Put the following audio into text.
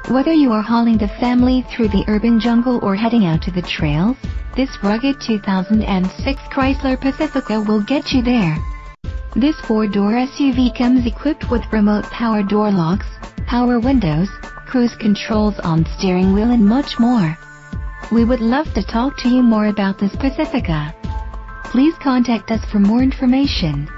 Whether you are hauling the family through the urban jungle or heading out to the trails, this rugged 2006 Chrysler Pacifica will get you there. This four-door SUV comes equipped with remote power door locks, power windows, cruise controls on steering wheel and much more. We would love to talk to you more about this Pacifica. Please contact us for more information.